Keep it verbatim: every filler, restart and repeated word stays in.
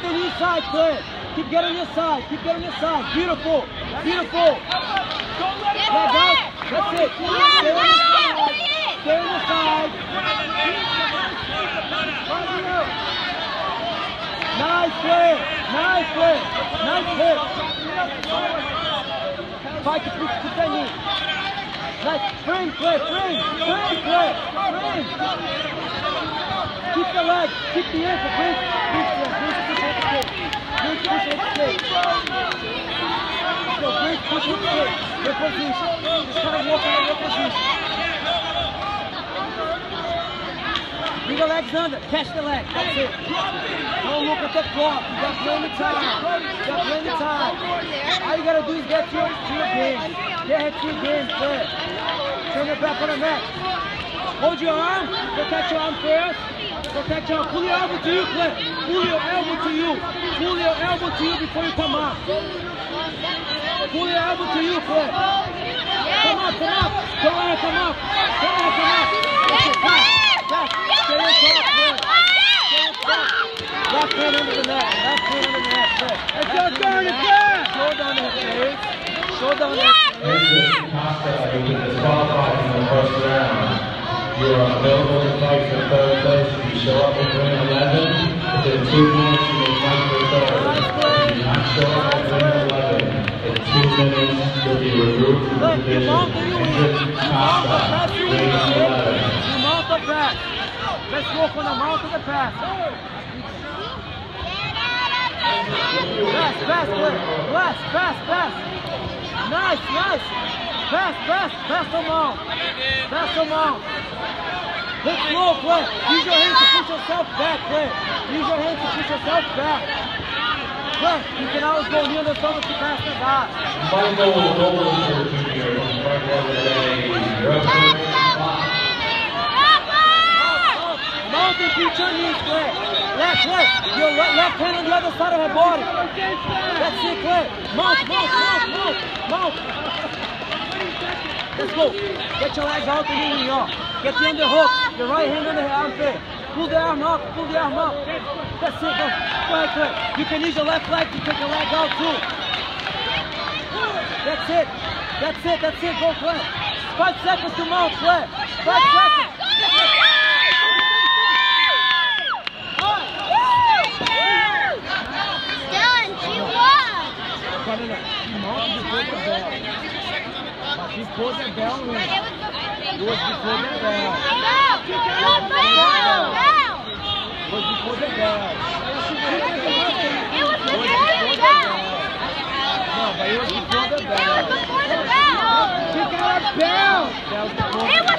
the new side, Claire. Keep getting your side. Keep getting your side. Beautiful. Beautiful. Leg out. That's it. Stay on the side. Stay on the side. Nice play. Nice play. Nice hit. Fight to push to the knee. Nice. Frame play. Frame. Frame play. Frame. Keep the leg. Keep the ankle. Bridge. Bridge. Bridge. Push hit stick. Bridge. Push hit stick. So bridge. Push hit stick. Your position. Just kind of walk on your position. Bring the legs under. Catch the leg. That's it. Don't look at the clock. You got plenty of time. You got plenty of time. All you gotta do is get to your, to your game. Get to your game, Claire. Turn it back on the mat. Hold your arm. Protect your arm first. Protect your arm. Pull your elbow to you, Claire. Pull your elbow to you. Pull your elbow to you before you come up. Pull your elbow to you, Claire. Come up, come up. Don't let her come up. Don't let her come up. That's it. Pass. Pass. Stay on top, Claire. Stay on top. Left hand under the net. Left hand under the net. That's your turn. It's there. Show down the head. Show down the head. Andrew Costa, who was disqualified in the first round. You are available to fight for third place. If you show up with win eleven, within two minutes you may fight for third. If you not show up with win eleven, in two minutes you'll be removed from the division. Andrew Costa, win eleven. You mount the pass. Let's work on the mount of the pass. Pass, pass, pass, pass, pass. Nice, nice. Pass, pass, pass the mount. Pass the mount. Hit slow, play. Use your hands to push yourself back, play. Use your hands to push yourself back. Play. You can always go near the stomach to pass the guy. Michael Goldberg Junior from Parkland today. You're up to the spot. Mount and beat your knees, Clay. Left, left. Your left hand on the other side of her body. That's it, Clay. Mount, mount, mount, mount, mount. Let's go. Get your legs out and moving off. Get the underhook. The right hand on the armpit. Pull the arm up. Pull the arm up. That's it. Go. Go ahead, Clay. You can use your left leg to take your leg out too. That's it. That's it. That's it. Go, Clay. Five seconds to mount, Clay. Five seconds. She pulled the bell in. It was before the bell. It was before the bell. It was before the bell. No, but it was before the bell. It was before the bell. She got a bell. That was before the bell.